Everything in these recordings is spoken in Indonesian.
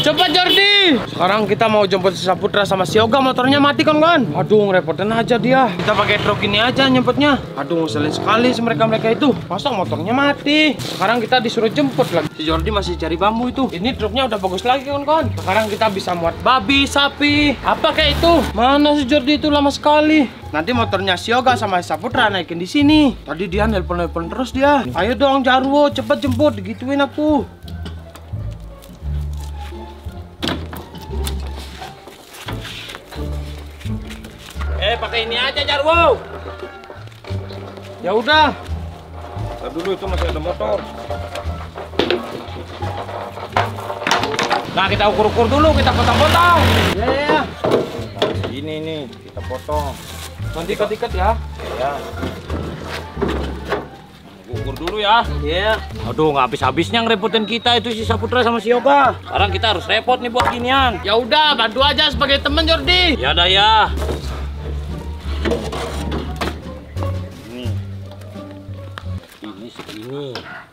Cepat Jordi. Sekarang kita mau jemput si Saputra sama si Yoga, motornya mati kan. Aduh, ngerepotin aja dia. Kita pakai truk ini aja nyemputnya. Aduh, ngeselin sekali si mereka itu. Masa motornya mati? Sekarang kita disuruh jemput lagi. Si Jordi masih cari bambu itu. Ini truknya udah bagus lagi kan. Sekarang kita bisa muat babi, sapi, apa kayak itu. Mana si Jordi itu, lama sekali. Nanti motornya si Yoga sama si Saputra naikin di sini. Tadi dia nelpon terus dia. Ayo dong Jarwo, cepet jemput, digituin aku. Pakai ini aja Jarwo. Ya udah. Ntar dulu, itu masih ada motor. Nah, kita ukur-ukur dulu, kita potong-potong. Ya. Ini nih, kita potong. Nanti ikat-ikat ya. Ya. Ukur dulu ya. Iya. Aduh, nggak habis-habisnya ngerepotin kita itu si Saputra sama si Yoga. Sekarang kita harus repot nih buat ginian. Ya udah, bantu aja sebagai teman Jordi. Ya dah ya. Ini segini.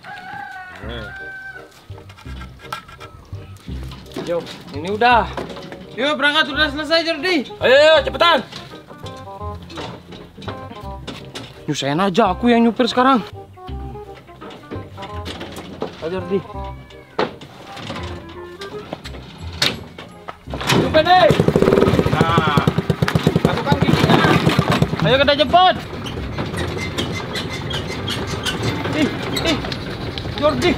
Yo, ini udah. Yuk berangkat, udah selesai Jordi. Ayo cepetan. Nyusahin aja, aku yang nyupir sekarang. Ayo Jordi. Nyupir deh. Nah, masukkan giginya. Ayo kita jemput. Jordi.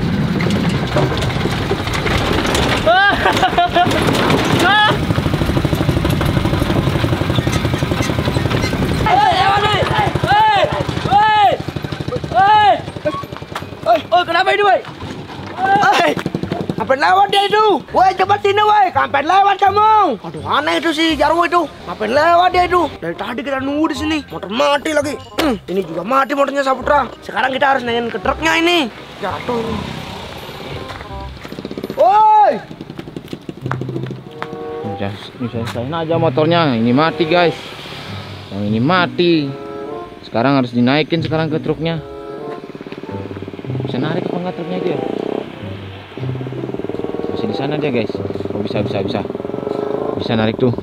Kenapa ini, woi? Ngapain lewat dia itu? Woi, cepat sini, woi. Ngapain lewat kamu? Aduh, aneh itu si Jarwo itu. Ngapain lewat dia itu? Dari tadi kita nunggu di sini. Motor mati lagi. Ini juga mati motornya Saputra. Sekarang kita harus naikin ke truknya ini. Jatuh. Woi! Nyusahin aja motornya. Ini mati, guys. Yang ini mati. Sekarang harus dinaikin sekarang ke truknya. Bisa narik apa enggak truknya dia? Masih di sana dia, guys. Oh, bisa narik tuh.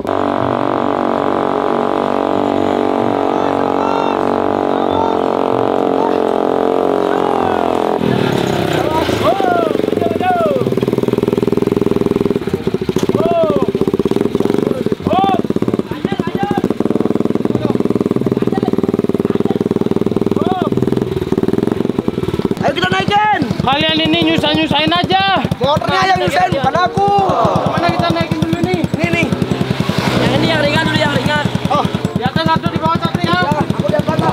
Ayo kita naikin. Kalian ini nyusahin aja. Motornya yang nyusahin, bukan aku. Mana kita naikin dulu nih? Nih. Yang ini yang ringan dulu, yang ringan. Oh, di atas satu, di bawah satu ya. Aku di atas.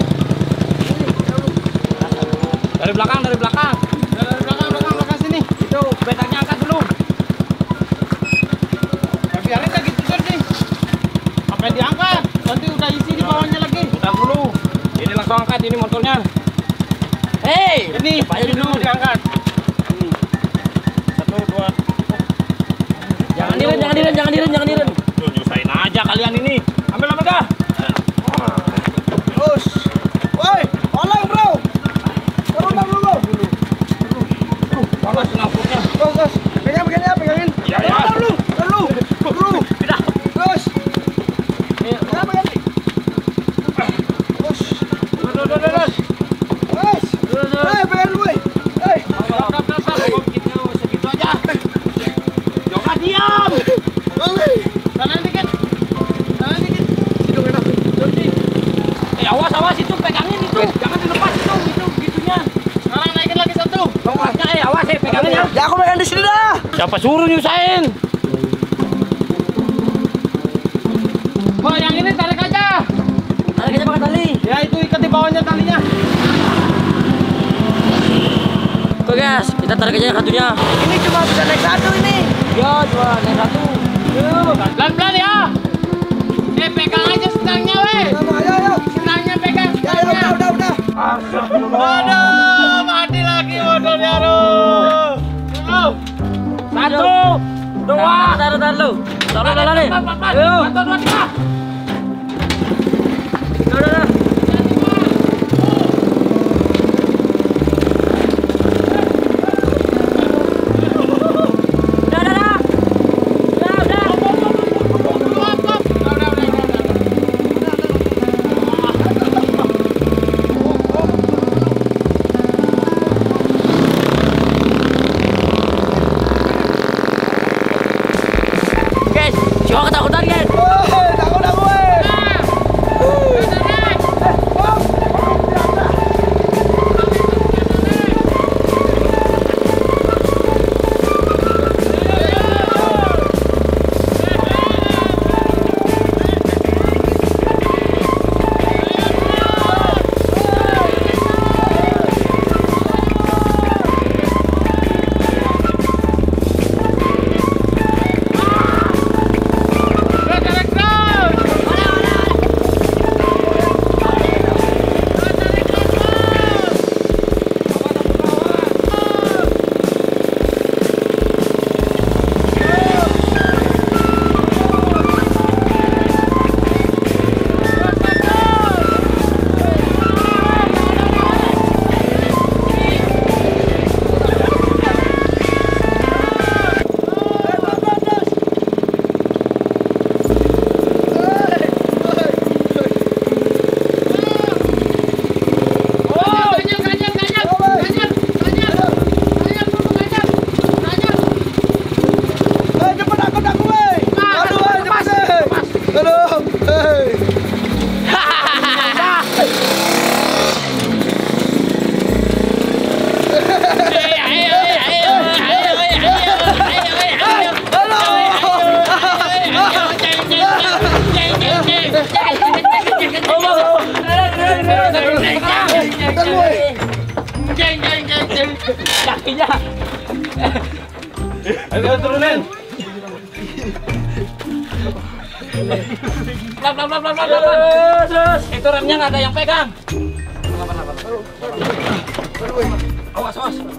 Dari belakang. Dari belakang sini. Itu bedaknya angkat dulu. Ya, biarin kayak gitu Jordi. Sampai diangkat. Nanti udah isi di bawahnya lagi. Udah dulu. Ini langsung angkat ini motornya. Hei, ini dulu diangkat. Ini. 1, 2. Jangan diren. Tuh, nyusahin aja kalian ini. Ambil dah. Terus. Woi, oleng, bro. Turun dulu. Panas lampunya. Terus. Pegangin. Ya. Dulu. Udah. Terus. Pegang. Terus. Terus. Pegang dulu, woi. Segitu aja. Jangan diam. Kanan dikit. Awas itu pegangin itu. Jangan dilepas itu gitunya. Sekarang naikin lagi satu. Lempasnya awas pegangin ya. Ya aku pegang di sini dah. Siapa suruh nyusahin? Oh, yang ini tarik aja. Tarik aja pakai tali. Ya, itu ikat di bawahnya talinya. Oke guys, kita tarik aja kartunya. Ini cuma bisa naik satu ini. Ya, cuma naik satu. Pelan-pelan ya. Pegang aja stangnya, weh. Ayo. Stangnya pegang. Ya, udah. Aduh, mati lagi motornya, aduh. Dulu. 1, 2. Taruh lu. Taruh nih. Ayo. 1, 2, 3. Udah. Siapa ketakutan, guys? Takut aku, Kakinya. Ayo turunin. Pelan. Itu remnya nggak ada yang pegang. Awas.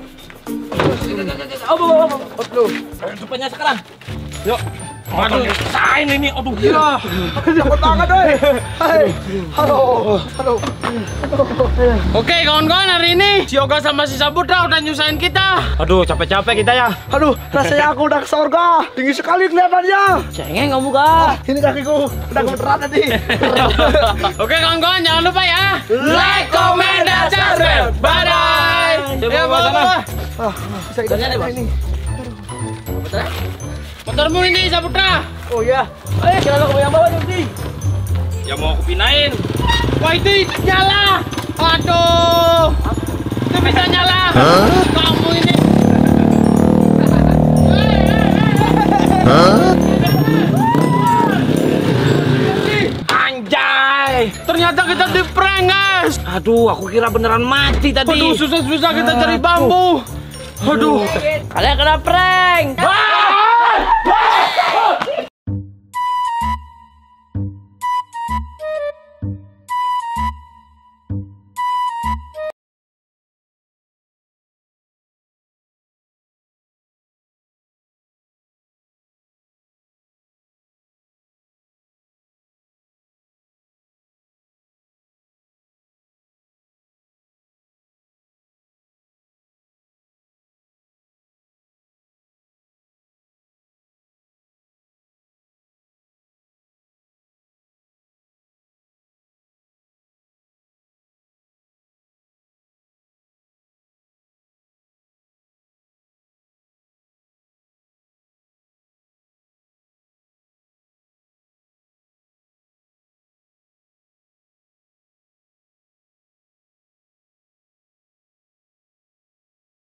Depannya sekarang. Yuk. Aduh, sain ini. Aduh, Ya. Takut banget, woi. Halo. Oke kawan-kawan, hari ini si Yoga sama si Saputra udah nyusahin kita. Aduh, capek-capek kita ya. Aduh, rasanya aku udah ke surga. Tinggi sekali kelihatannya. Cengeng kamu, Kak. Ini kakiku udah gemeteran tadi. Oke kawan-kawan, jangan lupa ya. Like, comment, dan subscribe. Bye. Coba Ya, bawa sana. Ah, bisa Ikannya nih, Bos. ini. Motormu ini Saputra. Oh iya. Ayo, kira lo yang bawa nanti. Ya mau aku pinain. Wah itu nyala. Aduh. Itu bisa nyala. Kamu ini. Anjay. Ternyata kita di prank guys. Aduh, aku kira beneran mati tadi. Aduh susah-susah kita cari bambu. Aduh. Kalian kena prank.